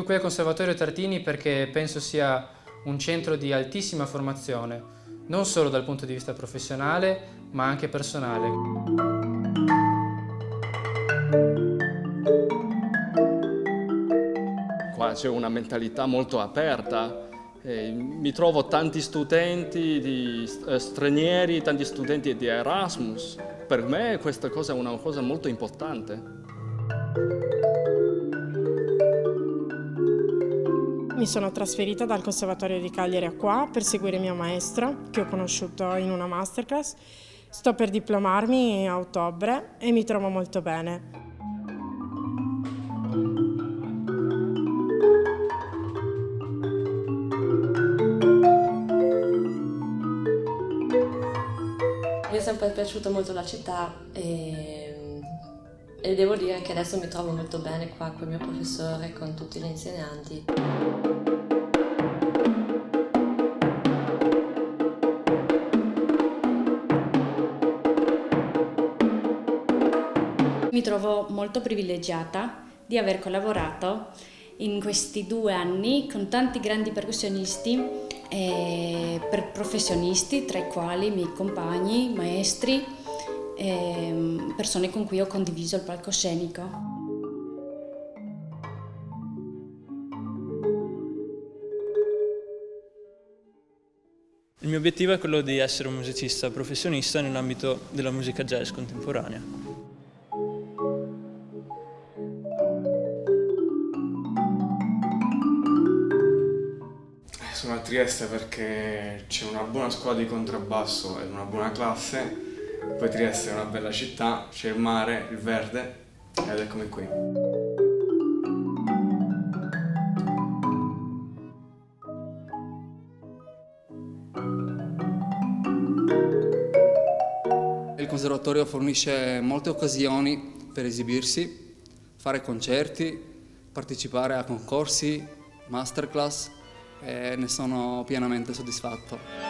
qui al Conservatorio Tartini perché penso sia un centro di altissima formazione, non solo dal punto di vista professionale, ma anche personale. Qua c'è una mentalità molto aperta. Mi trovo tanti studenti stranieri, tanti studenti di Erasmus. Per me questa cosa è una cosa molto importante. Mi sono trasferita dal Conservatorio di Cagliari a qua per seguire mio maestro, che ho conosciuto in una masterclass. Sto per diplomarmi a ottobre e mi trovo molto bene. Mi è sempre piaciuta molto la città e devo dire che adesso mi trovo molto bene qua con il mio professore, con tutti gli insegnanti. Mi trovo molto privilegiata di aver collaborato in questi 2 anni con tanti grandi percussionisti e professionisti, tra i quali i miei compagni, maestri, persone con cui ho condiviso il palcoscenico. Il mio obiettivo è quello di essere un musicista professionista nell'ambito della musica jazz contemporanea. Sono a Trieste perché c'è una buona scuola di contrabbasso ed una buona classe, poi Trieste è una bella città, c'è il mare, il verde ed eccomi qui. Il Conservatorio fornisce molte occasioni per esibirsi, fare concerti, partecipare a concorsi, masterclass e ne sono pienamente soddisfatto.